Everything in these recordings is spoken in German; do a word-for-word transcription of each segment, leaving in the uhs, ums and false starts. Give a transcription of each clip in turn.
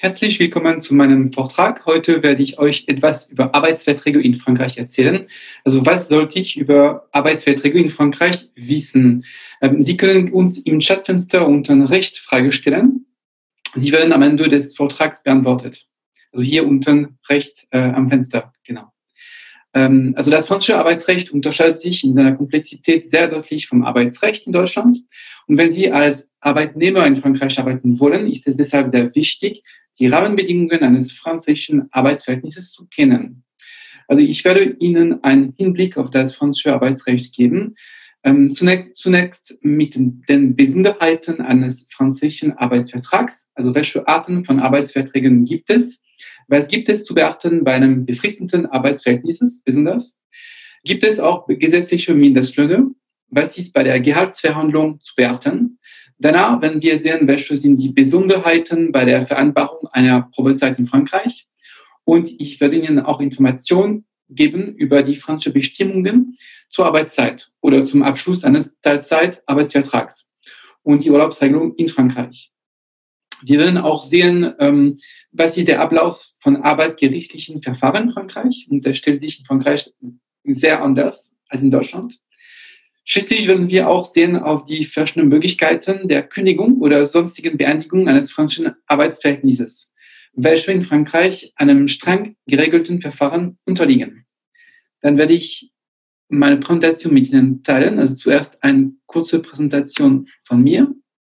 Herzlich willkommen zu meinem Vortrag. Heute werde ich euch etwas über Arbeitsverträge in Frankreich erzählen. Also was sollte ich über Arbeitsverträge in Frankreich wissen? Ähm, Sie können uns im Chatfenster unten rechts Frage stellen. Sie werden am Ende des Vortrags beantwortet. Also hier unten rechts äh, am Fenster, genau. Ähm, also das französische Arbeitsrecht unterscheidet sich in seiner Komplexität sehr deutlich vom Arbeitsrecht in Deutschland. Und wenn Sie als Arbeitnehmer in Frankreich arbeiten wollen, ist es deshalb sehr wichtig, die Rahmenbedingungen eines französischen Arbeitsverhältnisses zu kennen. Also ich werde Ihnen einen Hinblick auf das französische Arbeitsrecht geben. Ähm, zunächst, zunächst mit den Besonderheiten eines französischen Arbeitsvertrags. Also welche Arten von Arbeitsverträgen gibt es? Was gibt es zu beachten bei einem befristeten Arbeitsverhältnis besonders? Gibt es auch gesetzliche Mindestlöhne? Was ist bei der Gehaltsverhandlung zu beachten? Danach werden wir sehen, welche sind die Besonderheiten bei der Vereinbarung einer Probezeit in Frankreich. Und ich werde Ihnen auch Informationen geben über die französischen Bestimmungen zur Arbeitszeit oder zum Abschluss eines Teilzeitarbeitsvertrags und die Urlaubsregelung in Frankreich. Wir werden auch sehen, ähm, was ist der Ablauf von arbeitsgerichtlichen Verfahren in Frankreich. Und der stellt sich in Frankreich sehr anders als in Deutschland. Schließlich werden wir auch sehen auf die verschiedenen Möglichkeiten der Kündigung oder sonstigen Beendigung eines französischen Arbeitsverhältnisses, welche in Frankreich einem streng geregelten Verfahren unterliegen. Dann werde ich meine Präsentation mit Ihnen teilen. Also zuerst eine kurze Präsentation von mir.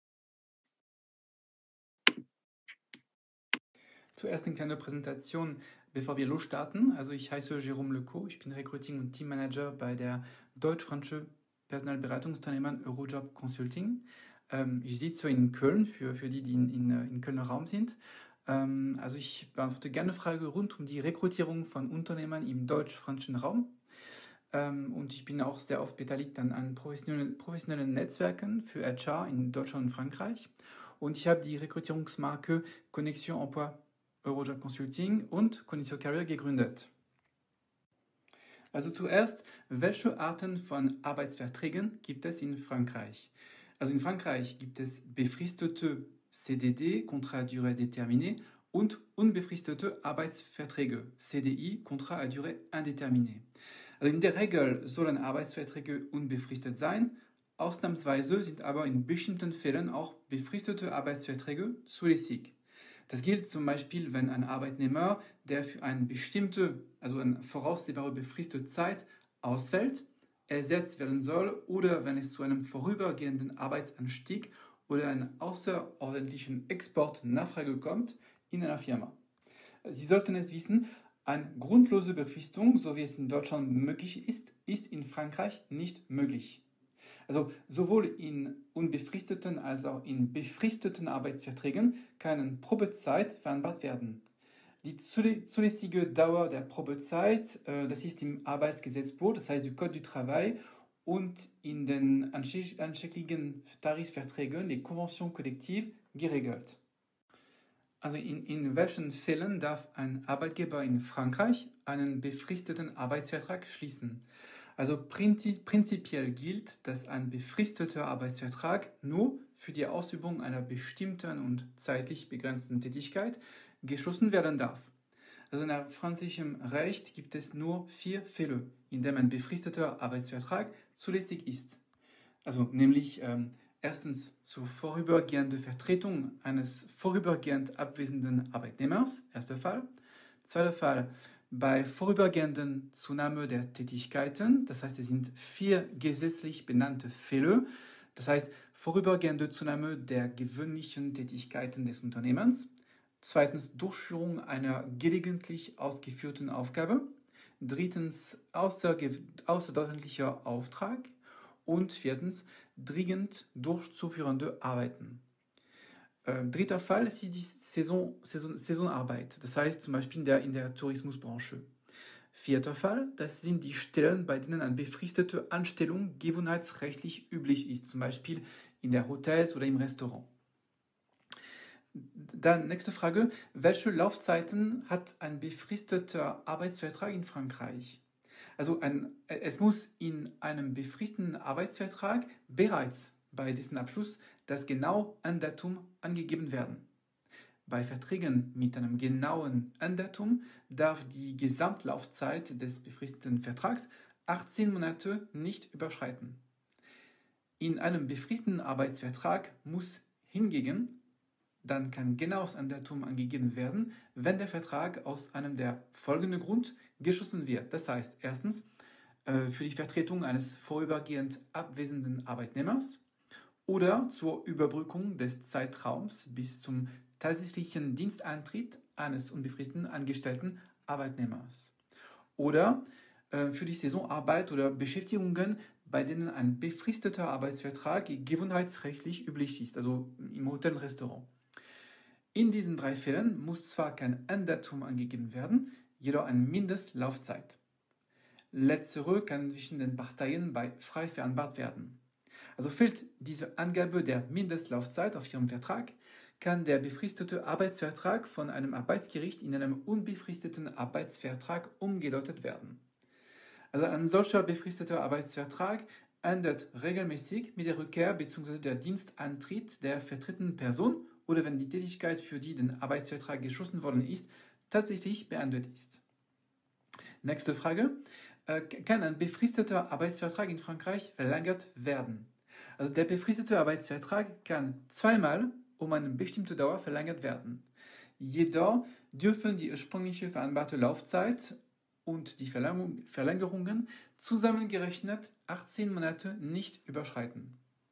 Zuerst eine kleine Präsentation, bevor wir losstarten. Also ich heiße Jérôme Lecaux, ich bin Recruiting- und Teammanager bei der deutsch-französischen Personalberatungsunternehmen Eurojob Consulting. Ähm, ich sitze in Köln, für, für die, die in, in, in Kölner Raum sind. Ähm, also ich beantworte gerne Fragen rund um die Rekrutierung von Unternehmen im deutsch-französischen Raum. Ähm, und ich bin auch sehr oft beteiligt an, an professionellen, professionellen Netzwerken für H R in Deutschland und Frankreich. Und ich habe die Rekrutierungsmarke Connexion Emploi Eurojob Consulting und Condition Career gegründet. Also zuerst, welche Arten von Arbeitsverträgen gibt es in Frankreich? Also in Frankreich gibt es befristete C D D, Contrat à durée déterminée, und unbefristete Arbeitsverträge, C D I, Contrat à durée indéterminée. Also in der Regel sollen Arbeitsverträge unbefristet sein, ausnahmsweise sind aber in bestimmten Fällen auch befristete Arbeitsverträge zulässig. Das gilt zum Beispiel, wenn ein Arbeitnehmer, der für eine bestimmte, also eine voraussehbare befristete Zeit ausfällt, ersetzt werden soll oder wenn es zu einem vorübergehenden Arbeitsanstieg oder einer außerordentlichen Exportnachfrage kommt in einer Firma. Sie sollten es wissen, eine grundlose Befristung, so wie es in Deutschland möglich ist, ist in Frankreich nicht möglich. Also sowohl in unbefristeten als auch in befristeten Arbeitsverträgen kann eine Probezeit vereinbart werden. Die zulässige Dauer der Probezeit, äh, das ist im Arbeitsgesetzbuch, das heißt du Code du Travail, und in den anschlägigen Tarifverträgen, die Convention collective, geregelt. Also in, in welchen Fällen darf ein Arbeitgeber in Frankreich einen befristeten Arbeitsvertrag schließen? Also prinzipiell gilt, dass ein befristeter Arbeitsvertrag nur für die Ausübung einer bestimmten und zeitlich begrenzten Tätigkeit geschlossen werden darf. Also nach französischem Recht gibt es nur vier Fälle, in denen ein befristeter Arbeitsvertrag zulässig ist. Also nämlich ähm, erstens zur vorübergehenden Vertretung eines vorübergehend abwesenden Arbeitnehmers, erster Fall. Zweiter Fall, bei vorübergehenden Zunahme der Tätigkeiten, das heißt, es sind vier gesetzlich benannte Fälle, das heißt, vorübergehende Zunahme der gewöhnlichen Tätigkeiten des Unternehmens. Zweitens, Durchführung einer gelegentlich ausgeführten Aufgabe. Drittens, außerge- außerordentlicher Auftrag. Und viertens, dringend durchzuführende Arbeiten. Äh, dritter Fall ist die Saison, Saison, Saisonarbeit, das heißt zum Beispiel in der, in der Tourismusbranche. Vierter Fall, das sind die Stellen, bei denen eine befristete Anstellung gewohnheitsrechtlich üblich ist, zum Beispiel in der Hotels oder im Restaurant. Dann nächste Frage, welche Laufzeiten hat ein befristeter Arbeitsvertrag in Frankreich? Also ein, es muss in einem befristeten Arbeitsvertrag bereits bei dessen Abschluss das genaue Enddatum angegeben werden. Bei Verträgen mit einem genauen Enddatum darf die Gesamtlaufzeit des befristeten Vertrags achtzehn Monate nicht überschreiten. In einem befristeten Arbeitsvertrag muss hingegen dann kein genaues Enddatum angegeben werden, wenn der Vertrag aus einem der folgenden Grund geschlossen wird. Das heißt, erstens äh, für die Vertretung eines vorübergehend abwesenden Arbeitnehmers oder zur Überbrückung des Zeitraums bis zum tatsächlichen Dienstantritt eines unbefristeten angestellten Arbeitnehmers. Oder äh, für die Saisonarbeit oder Beschäftigungen, bei denen ein befristeter Arbeitsvertrag gewohnheitsrechtlich üblich ist, also im Hotel und Restaurant. In diesen drei Fällen muss zwar kein Enddatum angegeben werden, jedoch eine Mindestlaufzeit. Letztere kann zwischen den Parteien bei frei vereinbart werden. Also fehlt diese Angabe der Mindestlaufzeit auf Ihrem Vertrag, kann der befristete Arbeitsvertrag von einem Arbeitsgericht in einem unbefristeten Arbeitsvertrag umgedeutet werden. Also ein solcher befristeter Arbeitsvertrag endet regelmäßig mit der Rückkehr bzw. der Dienstantritt der vertretenen Person oder wenn die Tätigkeit, für die der Arbeitsvertrag geschlossen worden ist, tatsächlich beendet ist. Nächste Frage. Kann ein befristeter Arbeitsvertrag in Frankreich verlängert werden? Also der befristete Arbeitsvertrag kann zweimal um eine bestimmte Dauer verlängert werden. Jedoch dürfen die ursprüngliche vereinbarte Laufzeit und die Verlängerungen zusammengerechnet achtzehn Monate nicht überschreiten.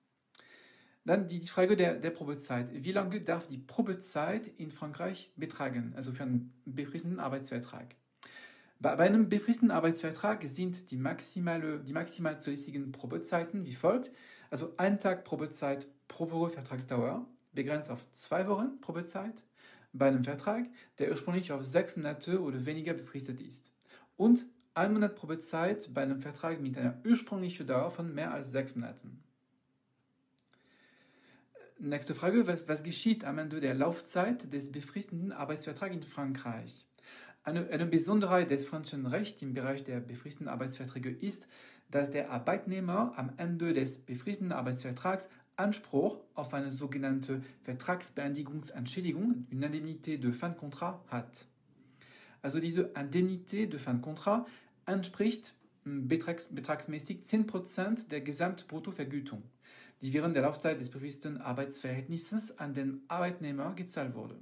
Dann die Frage der, der Probezeit. Wie lange darf die Probezeit in Frankreich betragen, also für einen befristeten Arbeitsvertrag? Bei, bei einem befristeten Arbeitsvertrag sind die, maximale, die maximal zulässigen Probezeiten wie folgt. Also ein Tag Probezeit pro Woche Vertragsdauer, begrenzt auf zwei Wochen Probezeit, bei einem Vertrag, der ursprünglich auf sechs Monate oder weniger befristet ist. Und ein Monat Probezeit bei einem Vertrag mit einer ursprünglichen Dauer von mehr als sechs Monaten. Nächste Frage, was, was geschieht am Ende der Laufzeit des befristeten Arbeitsvertrags in Frankreich? Eine, eine Besonderheit des französischen Rechts im Bereich der befristeten Arbeitsverträge ist, dass der Arbeitnehmer am Ende des befristeten Arbeitsvertrags Anspruch auf eine sogenannte Vertragsbeendigungsentschädigung, une indemnité de fin de contrat, hat. Also diese Indemnité de fin de contrat entspricht betrags, betragsmäßig zehn Prozent der Gesamtbruttovergütung, die während der Laufzeit des befristeten Arbeitsverhältnisses an den Arbeitnehmer gezahlt wurde.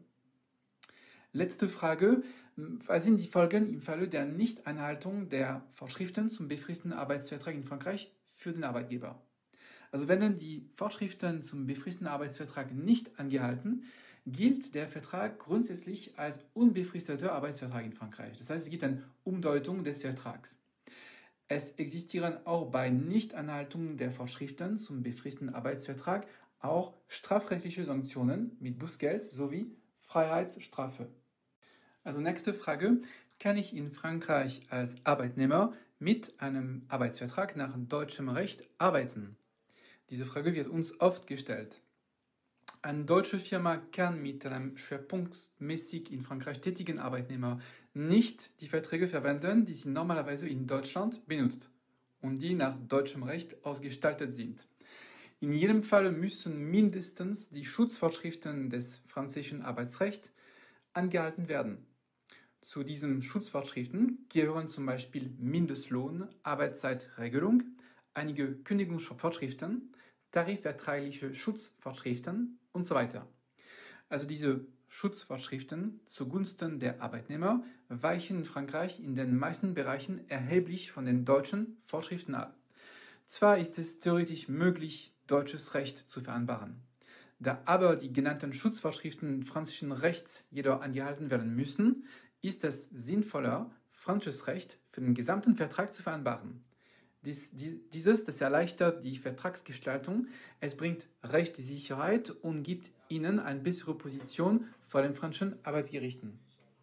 Letzte Frage. Was sind die Folgen im Falle der Nichteinhaltung der Vorschriften zum befristeten Arbeitsvertrag in Frankreich für den Arbeitgeber? Also werden die Vorschriften zum befristeten Arbeitsvertrag nicht angehalten, gilt der Vertrag grundsätzlich als unbefristeter Arbeitsvertrag in Frankreich. Das heißt, es gibt eine Umdeutung des Vertrags. Es existieren auch bei Nichteinhaltung der Vorschriften zum befristeten Arbeitsvertrag auch strafrechtliche Sanktionen mit Bußgeld sowie Freiheitsstrafe. Also nächste Frage. Kann ich in Frankreich als Arbeitnehmer mit einem Arbeitsvertrag nach deutschem Recht arbeiten? Diese Frage wird uns oft gestellt. Eine deutsche Firma kann mit einem schwerpunktmäßig in Frankreich tätigen Arbeitnehmer nicht die Verträge verwenden, die sie normalerweise in Deutschland benutzt und die nach deutschem Recht ausgestaltet sind. In jedem Fall müssen mindestens die Schutzvorschriften des französischen Arbeitsrechts angehalten werden. Zu diesen Schutzvorschriften gehören zum Beispiel Mindestlohn, Arbeitszeitregelung, einige Kündigungsvorschriften, tarifvertragliche Schutzvorschriften und so weiter. Also diese Schutzvorschriften zugunsten der Arbeitnehmer weichen in Frankreich in den meisten Bereichen erheblich von den deutschen Vorschriften ab. Zwar ist es theoretisch möglich, deutsches Recht zu vereinbaren. Da aber die genannten Schutzvorschriften französischen Rechts jedoch angehalten werden müssen, ist es sinnvoller, französisches Recht für den gesamten Vertrag zu vereinbaren. Dies, dieses, das erleichtert die Vertragsgestaltung, es bringt Rechtssicherheit und gibt ihnen eine bessere Position vor den französischen Arbeitsgerichten.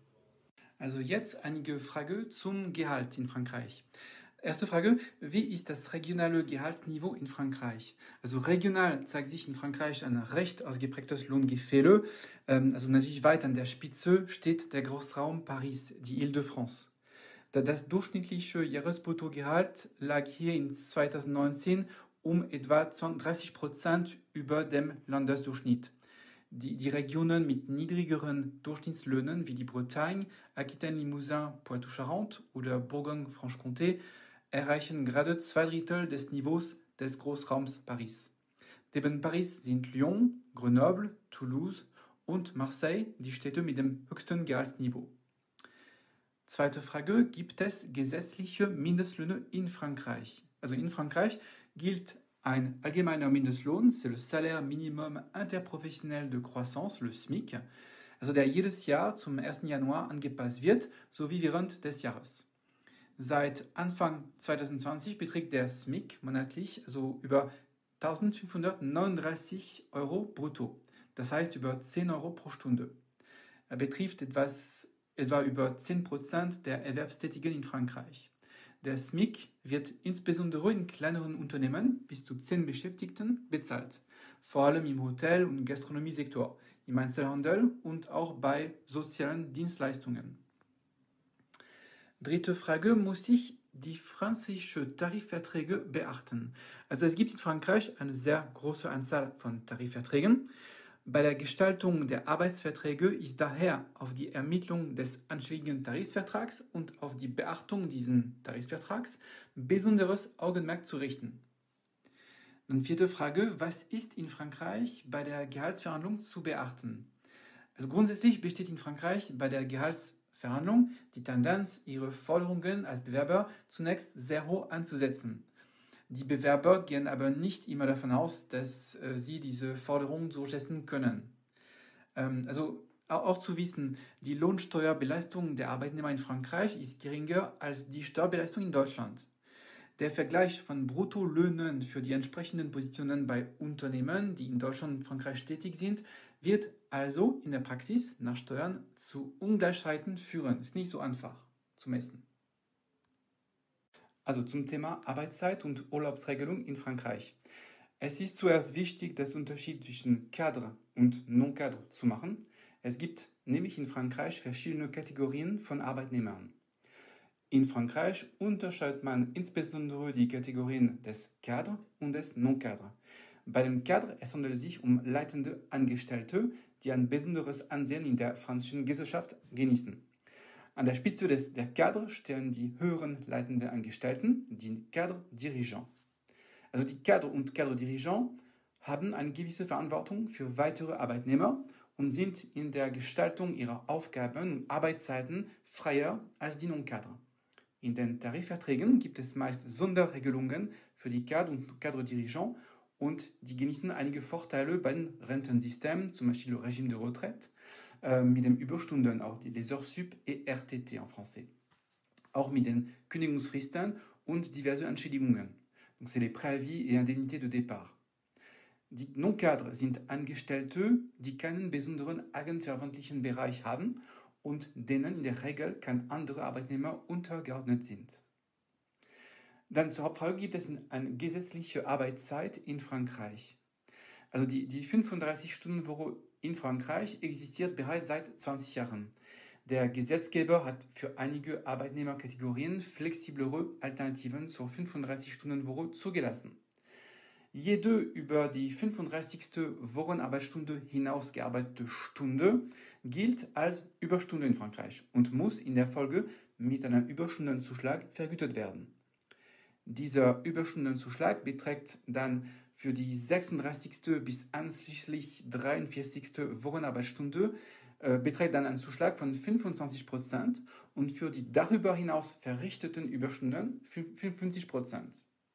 Also jetzt einige Fragen zum Gehalt in Frankreich. Erste Frage, wie ist das regionale Gehaltsniveau in Frankreich? Also regional zeigt sich in Frankreich ein recht ausgeprägtes Lohngefälle. Also natürlich weit an der Spitze steht der Großraum Paris, die Île-de-France. Das durchschnittliche Jahresbruttogehalt lag hier in zweitausendneunzehn um etwa dreißig Prozent über dem Landesdurchschnitt. Die, die Regionen mit niedrigeren Durchschnittslöhnen wie die Bretagne, Aquitaine, Limousin, Poitou-Charentes oder Bourgogne-Franche-Comté erreichen gerade zwei Drittel des Niveaus des Großraums Paris. Neben Paris sind Lyon, Grenoble, Toulouse und Marseille die Städte mit dem höchsten Gehaltsniveau. Zweite Frage, gibt es gesetzliche Mindestlöhne in Frankreich? Also in Frankreich gilt ein allgemeiner Mindestlohn, c'est le salaire minimum interprofessionnel de croissance, le S M I C, also der jedes Jahr zum ersten Januar angepasst wird, sowie während des Jahres. Seit Anfang zwanzig zwanzig beträgt der S M I C monatlich also über eintausendfünfhundertneununddreißig Euro brutto, das heißt über zehn Euro pro Stunde. Er betrifft etwas, etwa über zehn Prozent der Erwerbstätigen in Frankreich. Der S M I C wird insbesondere in kleineren Unternehmen bis zu zehn Beschäftigten bezahlt, vor allem im Hotel- und Gastronomiesektor, im Einzelhandel und auch bei sozialen Dienstleistungen. Dritte Frage, muss ich die französische Tarifverträge beachten? Also es gibt in Frankreich eine sehr große Anzahl von Tarifverträgen. Bei der Gestaltung der Arbeitsverträge ist daher auf die Ermittlung des anschlägigen Tarifvertrags und auf die Beachtung dieses Tarifvertrags besonderes Augenmerk zu richten. Dann vierte Frage, was ist in Frankreich bei der Gehaltsverhandlung zu beachten? Also grundsätzlich besteht in Frankreich bei der Gehaltsverhandlung die Tendenz, ihre Forderungen als Bewerber zunächst sehr hoch anzusetzen. Die Bewerber gehen aber nicht immer davon aus, dass äh, sie diese Forderungen durchsetzen können. Ähm, also auch, auch zu wissen, die Lohnsteuerbelastung der Arbeitnehmer in Frankreich ist geringer als die Steuerbelastung in Deutschland. Der Vergleich von Bruttolöhnen für die entsprechenden Positionen bei Unternehmen, die in Deutschland und Frankreich tätig sind, wird also in der Praxis nach Steuern zu Ungleichheiten führen. Ist nicht so einfach zu messen. Also zum Thema Arbeitszeit und Urlaubsregelung in Frankreich. Es ist zuerst wichtig, den Unterschied zwischen Cadre und Non-Cadre zu machen. Es gibt nämlich in Frankreich verschiedene Kategorien von Arbeitnehmern. In Frankreich unterscheidet man insbesondere die Kategorien des Cadre und des Non-Cadre. Bei dem Cadre es handelt es sich um leitende Angestellte, die ein besonderes Ansehen in der französischen Gesellschaft genießen. An der Spitze des, der Cadre stehen die höheren leitenden Angestellten, die Cadre Dirigeants. Also die Cadre und Cadre Dirigeants haben eine gewisse Verantwortung für weitere Arbeitnehmer und sind in der Gestaltung ihrer Aufgaben und Arbeitszeiten freier als die Non-Cadre. In den Tarifverträgen gibt es meist Sonderregelungen für die Cadre und Cadre Dirigeants und die genießen einige Vorteile bei den Rentensystemen, zum Beispiel le Régime de Retraite, äh, mit den Überstunden, auch die les heures sup et R T T en français. Auch mit den Kündigungsfristen und diverse Entschädigungen. Donc c'est les préavis et indemnités de départ. Die Non-Cadres sind Angestellte, die keinen besonderen eigenverantwortlichen Bereich haben und denen in der Regel kein anderer Arbeitnehmer untergeordnet sind. Dann zur Hauptfrage, gibt es eine gesetzliche Arbeitszeit in Frankreich. Also die, die fünfunddreißig-Stunden-Woche in Frankreich existiert bereits seit zwanzig Jahren. Der Gesetzgeber hat für einige Arbeitnehmerkategorien flexiblere Alternativen zur fünfunddreißig-Stunden-Woche zugelassen. Jede über die fünfunddreißigste Wochenarbeitsstunde hinaus gearbeitete Stunde gilt als Überstunde in Frankreich und muss in der Folge mit einem Überstundenzuschlag vergütet werden. Dieser Überstundenzuschlag beträgt dann für die sechsunddreißigste bis einschließlich dreiundvierzigste Wochenarbeitsstunde äh, beträgt dann einen Zuschlag von fünfundzwanzig Prozent und für die darüber hinaus verrichteten Überstunden fünfundfünfzig Prozent.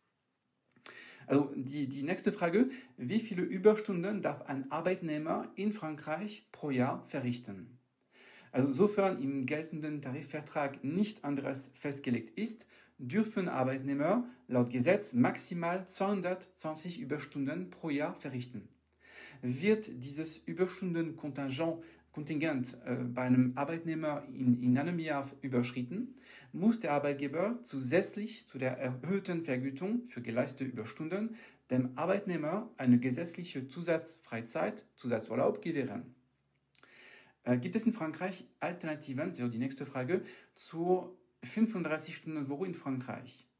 Also die, die nächste Frage, wie viele Überstunden darf ein Arbeitnehmer in Frankreich pro Jahr verrichten? Also sofern im geltenden Tarifvertrag nicht anderes festgelegt ist, dürfen Arbeitnehmer laut Gesetz maximal zweihundertzwanzig Überstunden pro Jahr verrichten. Wird dieses Überstundenkontingent Kontingent, äh, bei einem Arbeitnehmer in, in einem Jahr überschritten, muss der Arbeitgeber zusätzlich zu der erhöhten Vergütung für geleistete Überstunden dem Arbeitnehmer eine gesetzliche Zusatzfreizeit, Zusatzurlaub gewähren. Äh, gibt es in Frankreich Alternativen, so die nächste Frage, zur fünfunddreißig-Stunden-Woche in Frankreich?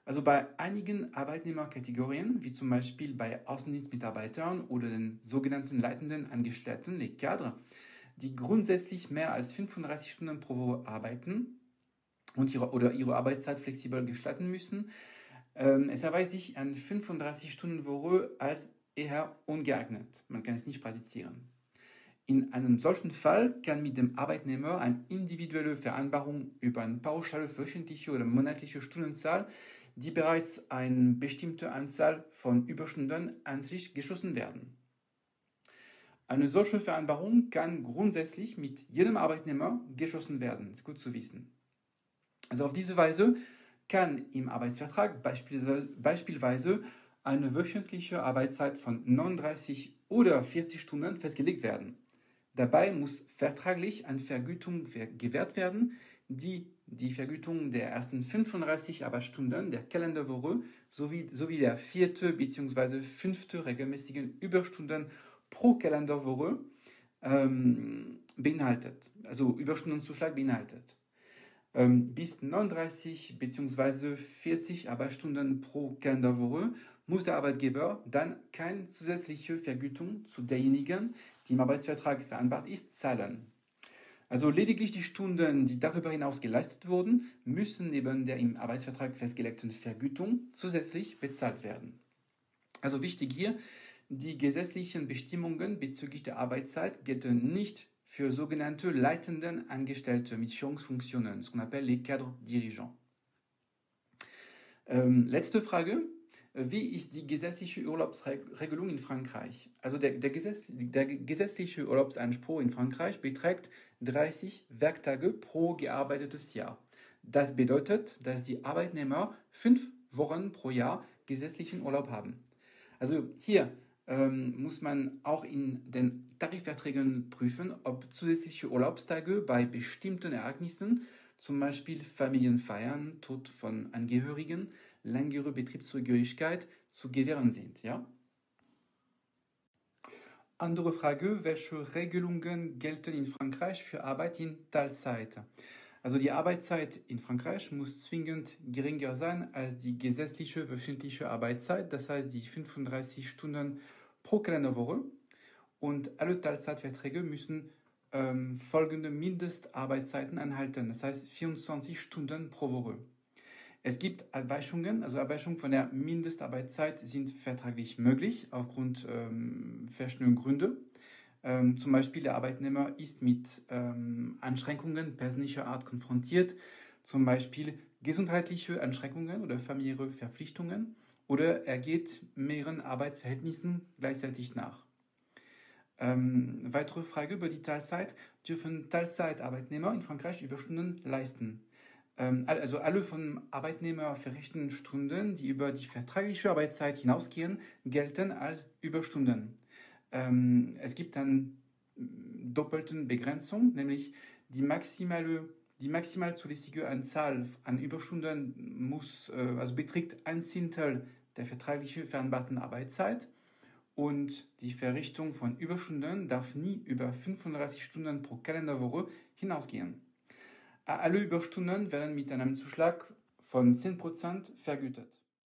Also bei einigen Arbeitnehmerkategorien, wie zum Beispiel bei Außendienstmitarbeitern oder den sogenannten leitenden Angestellten, les cadres, die grundsätzlich mehr als fünfunddreißig Stunden pro Woche arbeiten und ihre, oder ihre Arbeitszeit flexibel gestalten müssen, ähm, es erweist sich eine fünfunddreißig-Stunden-Woche als eher ungeeignet. Man kann es nicht praktizieren. In einem solchen Fall kann mit dem Arbeitnehmer eine individuelle Vereinbarung über eine pauschale wöchentliche oder monatliche Stundenzahl, die bereits eine bestimmte Anzahl von Überstunden an sich geschlossen werden. Eine solche Vereinbarung kann grundsätzlich mit jedem Arbeitnehmer geschlossen werden. Das ist gut zu wissen. Also auf diese Weise kann im Arbeitsvertrag beispielsweise eine wöchentliche Arbeitszeit von neununddreißig oder vierzig Stunden festgelegt werden. Dabei muss vertraglich eine Vergütung gewährt werden, die die Vergütung der ersten fünfunddreißig Arbeitsstunden der Kalenderwoche sowie, sowie der vierte bzw. fünfte regelmäßigen Überstunden pro Kalenderwoche ähm, beinhaltet, also Überstundenzuschlag beinhaltet. Ähm, bis neununddreißig bzw. vierzig Arbeitsstunden pro Kalenderwoche muss der Arbeitgeber dann keine zusätzliche Vergütung zu derjenigen, die im Arbeitsvertrag vereinbart ist, zahlen. Also lediglich die Stunden, die darüber hinaus geleistet wurden, müssen neben der im Arbeitsvertrag festgelegten Vergütung zusätzlich bezahlt werden. Also wichtig hier, die gesetzlichen Bestimmungen bezüglich der Arbeitszeit gelten nicht für sogenannte leitenden Angestellte mit Führungsfunktionen, ce qu'on appelle les cadres dirigeants. Ähm, letzte Frage. Wie ist die gesetzliche Urlaubsregelung in Frankreich? Also der, der, Gesetz, der gesetzliche Urlaubsanspruch in Frankreich beträgt dreißig Werktage pro gearbeitetes Jahr. Das bedeutet, dass die Arbeitnehmer fünf Wochen pro Jahr gesetzlichen Urlaub haben. Also hier ähm, muss man auch in den Tarifverträgen prüfen, ob zusätzliche Urlaubstage bei bestimmten Ereignissen, zum Beispiel Familienfeiern, Tod von Angehörigen, längere Betriebszugehörigkeit zu gewähren sind. Ja? Andere Frage, welche Regelungen gelten in Frankreich für Arbeit in Teilzeit? Also die Arbeitszeit in Frankreich muss zwingend geringer sein als die gesetzliche wöchentliche Arbeitszeit, das heißt die fünfunddreißig Stunden pro Kalenderwoche. Und alle Teilzeitverträge müssen ähm, folgende Mindestarbeitszeiten anhalten, das heißt vierundzwanzig Stunden pro Woche. Es gibt Abweichungen, also Abweichungen von der Mindestarbeitszeit sind vertraglich möglich aufgrund ähm, verschiedener Gründe. Ähm, zum Beispiel der Arbeitnehmer ist mit ähm, Einschränkungen persönlicher Art konfrontiert, zum Beispiel gesundheitliche Einschränkungen oder familiäre Verpflichtungen, oder er geht mehreren Arbeitsverhältnissen gleichzeitig nach. Ähm, weitere Frage über die Teilzeit. Dürfen Teilzeitarbeitnehmer in Frankreich Überstunden leisten? Also alle von Arbeitnehmer verrichteten Stunden, die über die vertragliche Arbeitszeit hinausgehen, gelten als Überstunden. Ähm, es gibt eine doppelte Begrenzung, nämlich die maximale, die maximal zulässige Anzahl an Überstunden muss, äh, also beträgt ein Zehntel der vertraglich vereinbarten Arbeitszeit, und die Verrichtung von Überstunden darf nie über fünfunddreißig Stunden pro Kalenderwoche hinausgehen. Alle Überstunden werden mit einem Zuschlag von zehn Prozent vergütet.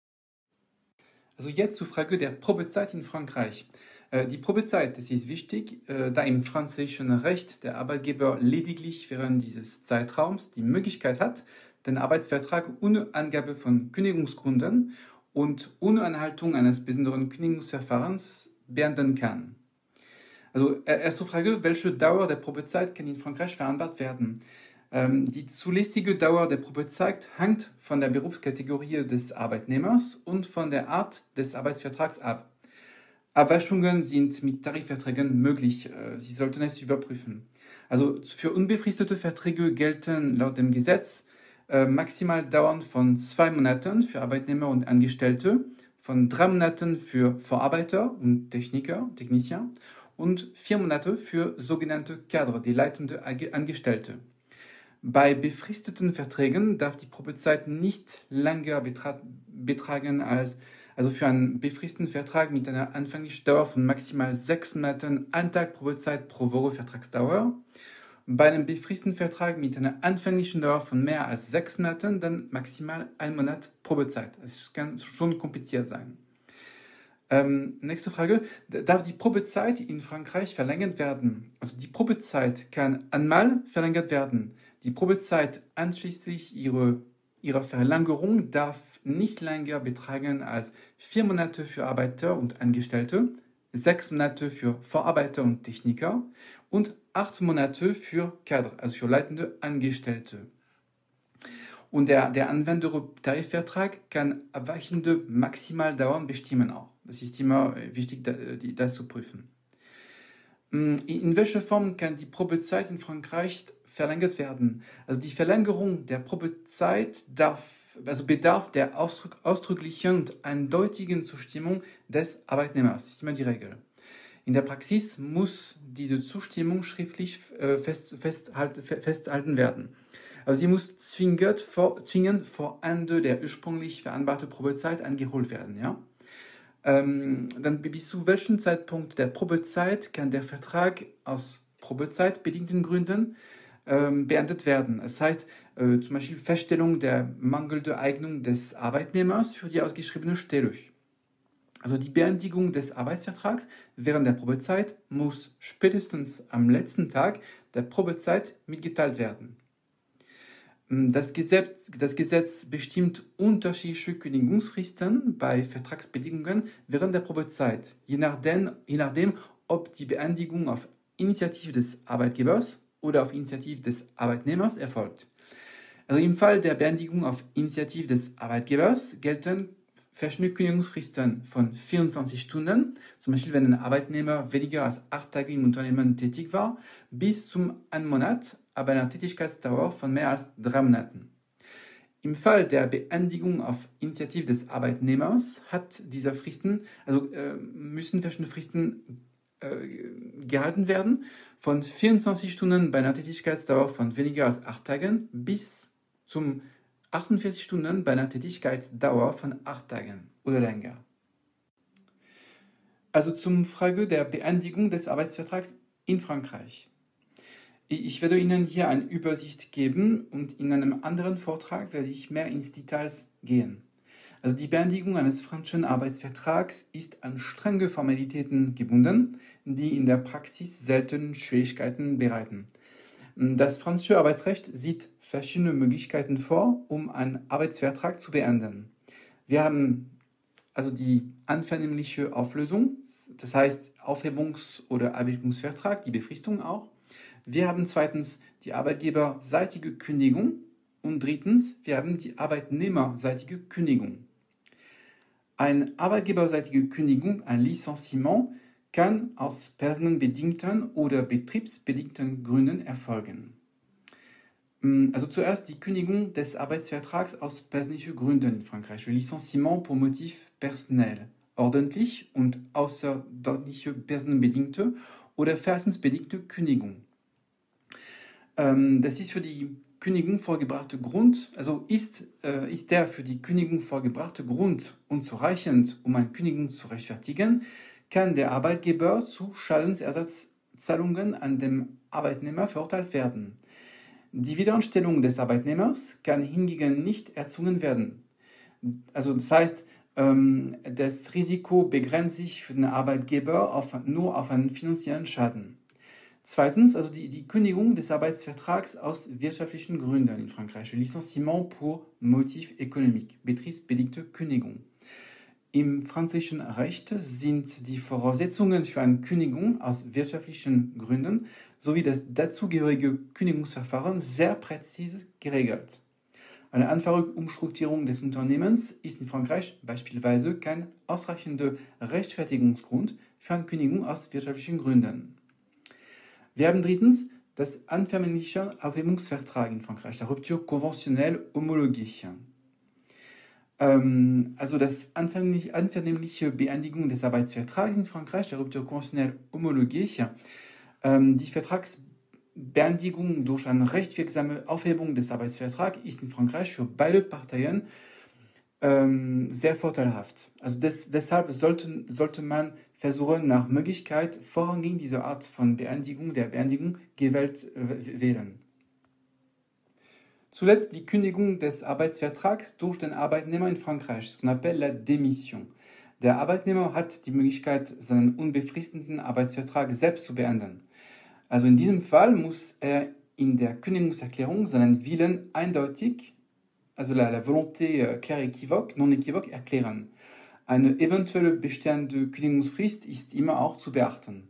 Also jetzt zur Frage der Probezeit in Frankreich. Die Probezeit, das ist wichtig, da im französischen Recht der Arbeitgeber lediglich während dieses Zeitraums die Möglichkeit hat, den Arbeitsvertrag ohne Angabe von Kündigungsgründen und ohne Anhaltung eines besonderen Kündigungsverfahrens beenden kann. Also erste Frage, welche Dauer der Probezeit kann in Frankreich vereinbart werden? Die zulässige Dauer der Probezeit hängt von der Berufskategorie des Arbeitnehmers und von der Art des Arbeitsvertrags ab. Abweichungen sind mit Tarifverträgen möglich. Sie sollten es überprüfen. Also für unbefristete Verträge gelten laut dem Gesetz maximal Dauern von zwei Monaten für Arbeitnehmer und Angestellte, von drei Monaten für Vorarbeiter und Techniker, Techniciens und vier Monate für sogenannte Cadre, die leitende Angestellte. Bei befristeten Verträgen darf die Probezeit nicht länger betra- betragen als, also für einen befristeten Vertrag mit einer anfänglichen Dauer von maximal sechs Monaten, ein Tag Probezeit pro Woche Vertragsdauer. Bei einem befristeten Vertrag mit einer anfänglichen Dauer von mehr als sechs Monaten dann maximal ein Monat Probezeit. Es kann schon kompliziert sein. Ähm, nächste Frage. Darf die Probezeit in Frankreich verlängert werden? Also die Probezeit kann einmal verlängert werden. Die Probezeit einschließlich ihrer, ihrer Verlängerung darf nicht länger betragen als vier Monate für Arbeiter und Angestellte, sechs Monate für Vorarbeiter und Techniker und acht Monate für Cadre, also für leitende Angestellte. Und der, der Anwendertarifvertrag kann abweichende Maximaldauern bestimmen auch. Das ist immer wichtig, das zu prüfen. In welcher Form kann die Probezeit in Frankreich verlängert werden? Also die Verlängerung der Probezeit darf, also bedarf der ausdrücklichen und eindeutigen Zustimmung des Arbeitnehmers. Das ist immer die Regel. In der Praxis muss diese Zustimmung schriftlich fest, festhalten, festhalten werden. Also sie muss zwingend vor, zwingend vor Ende der ursprünglich vereinbarten Probezeit eingeholt werden. Ja? Ähm, dann bis zu welchem Zeitpunkt der Probezeit kann der Vertrag aus probezeitbedingten Gründen ähm, beendet werden. Das heißt äh, zum Beispiel Feststellung der mangelnden Eignung des Arbeitnehmers für die ausgeschriebene Stelle. Also die Beendigung des Arbeitsvertrags während der Probezeit muss spätestens am letzten Tag der Probezeit mitgeteilt werden. Das Gesetz, das Gesetz bestimmt unterschiedliche Kündigungsfristen bei Vertragsbedingungen während der Probezeit, je nachdem, je nachdem, ob die Beendigung auf Initiative des Arbeitgebers oder auf Initiative des Arbeitnehmers erfolgt. Also im Fall der Beendigung auf Initiative des Arbeitgebers gelten verschiedene Kündigungsfristen von vierundzwanzig Stunden, zum Beispiel wenn ein Arbeitnehmer weniger als acht Tage im Unternehmen tätig war, bis zum einen Monat, aber einer Tätigkeitsdauer von mehr als drei Monaten. Im Fall der Beendigung auf Initiative des Arbeitnehmers hat dieser Fristen, also äh, müssen verschiedene Fristen äh, gehalten werden, von vierundzwanzig Stunden bei einer Tätigkeitsdauer von weniger als acht Tagen bis zum achtundvierzig Stunden bei einer Tätigkeitsdauer von acht Tagen oder länger. Also zum Frage der Beendigung des Arbeitsvertrags in Frankreich. Ich werde Ihnen hier eine Übersicht geben und in einem anderen Vortrag werde ich mehr ins Details gehen. Also die Beendigung eines französischen Arbeitsvertrags ist an strenge Formalitäten gebunden, die in der Praxis selten Schwierigkeiten bereiten. Das französische Arbeitsrecht sieht verschiedene Möglichkeiten vor, um einen Arbeitsvertrag zu beenden. Wir haben also die einvernehmliche Auflösung, das heißt Aufhebungs- oder Abwicklungsvertrag, die Befristung auch. Wir haben zweitens die arbeitgeberseitige Kündigung und drittens, wir haben die arbeitnehmerseitige Kündigung. Eine arbeitgeberseitige Kündigung, ein Licenciement, kann aus personenbedingten oder betriebsbedingten Gründen erfolgen. Also zuerst die Kündigung des Arbeitsvertrags aus persönlichen Gründen in Frankreich, le Licenciement pour motif personnel, ordentlich und außerordentliche personenbedingte oder verhaltensbedingte Kündigung. Das ist für die Kündigung vorgebrachte Grund, also ist, äh, ist der für die Kündigung vorgebrachte Grund unzureichend, um eine Kündigung zu rechtfertigen, kann der Arbeitgeber zu Schadensersatzzahlungen an den Arbeitnehmer verurteilt werden. Die Wiederanstellung des Arbeitnehmers kann hingegen nicht erzwungen werden. Also das heißt, ähm, das Risiko begrenzt sich für den Arbeitgeber auf, nur auf einen finanziellen Schaden. Zweitens, also die, die Kündigung des Arbeitsvertrags aus wirtschaftlichen Gründen in Frankreich, le Licenciement pour motif économique, betriebsbedingte Kündigung. Im französischen Recht sind die Voraussetzungen für eine Kündigung aus wirtschaftlichen Gründen sowie das dazugehörige Kündigungsverfahren sehr präzise geregelt. Eine einfache Umstrukturierung des Unternehmens ist in Frankreich beispielsweise kein ausreichender Rechtfertigungsgrund für eine Kündigung aus wirtschaftlichen Gründen. Wir haben drittens das einvernehmliche Aufhebungsvertrag in Frankreich, la rupture conventionnelle homologuée. Ähm, also das einvernehmliche Beendigung des Arbeitsvertrags in Frankreich, la rupture conventionnelle homologuée. Ähm, die Vertragsbeendigung durch eine rechtwirksame Aufhebung des Arbeitsvertrags ist in Frankreich für beide Parteien ähm, sehr vorteilhaft. Also des, deshalb sollte, sollte man versuchen, nach Möglichkeit vorrangig diese Art von Beendigung der Beendigung gewählt äh, wählen. Zuletzt die Kündigung des Arbeitsvertrags durch den Arbeitnehmer in Frankreich, ce qu'on appelle la démission. Der Arbeitnehmer hat die Möglichkeit, seinen unbefristeten Arbeitsvertrag selbst zu beenden. Also in diesem Fall muss er in der Kündigungserklärung seinen Willen eindeutig, also la, la volonté euh, claire et équivoque, non équivoque, erklären. Eine eventuelle bestehende Kündigungsfrist ist immer auch zu beachten.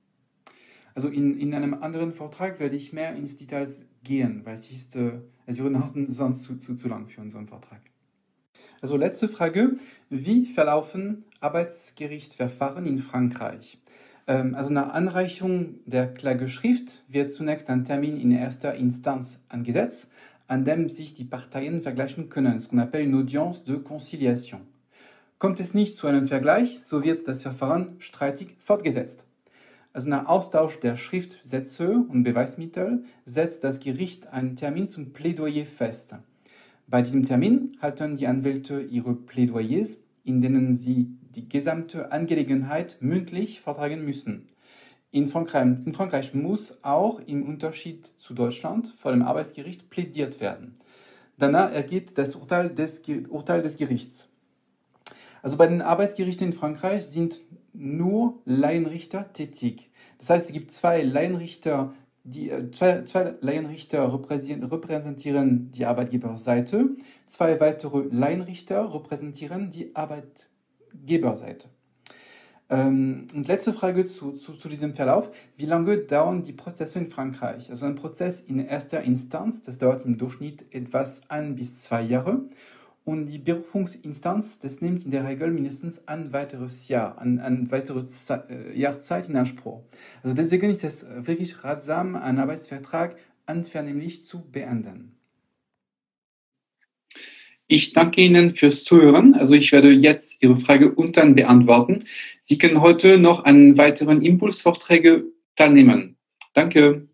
Also in, in einem anderen Vortrag werde ich mehr ins Details gehen, weil es ist, äh, es würde sonst zu, zu, zu lang für unseren Vortrag. Also letzte Frage, wie verlaufen Arbeitsgerichtsverfahren in Frankreich? Ähm, also nach Anreichung der Klageschrift wird zunächst ein Termin in erster Instanz angesetzt, an dem sich die Parteien vergleichen können, ce qu'on appelle une audience de conciliation. Kommt es nicht zu einem Vergleich, so wird das Verfahren streitig fortgesetzt. Also nach Austausch der Schriftsätze und Beweismittel setzt das Gericht einen Termin zum Plädoyer fest. Bei diesem Termin halten die Anwälte ihre Plädoyers, in denen sie die gesamte Angelegenheit mündlich vortragen müssen. In Frankreich, in Frankreich muss auch im Unterschied zu Deutschland vor dem Arbeitsgericht plädiert werden. Danach ergeht das Urteil des, Urteil des Gerichts. Also bei den Arbeitsgerichten in Frankreich sind nur Laienrichter tätig. Das heißt, es gibt zwei Laienrichter, die, zwei, zwei Laienrichter repräsentieren die Arbeitgeberseite, zwei weitere Laienrichter repräsentieren die Arbeitgeberseite. Ähm, und letzte Frage zu, zu, zu diesem Verlauf. Wie lange dauern die Prozesse in Frankreich? Also ein Prozess in erster Instanz, das dauert im Durchschnitt etwas ein bis zwei Jahre. Und die Berufungsinstanz, das nimmt in der Regel mindestens ein weiteres Jahr, ein, ein weiteres Jahr Zeit in Anspruch. Also deswegen ist es wirklich ratsam, einen Arbeitsvertrag einvernehmlich zu beenden. Ich danke Ihnen fürs Zuhören. Also ich werde jetzt Ihre Frage unten beantworten. Sie können heute noch an weiteren Impulsvorträgen teilnehmen. Danke.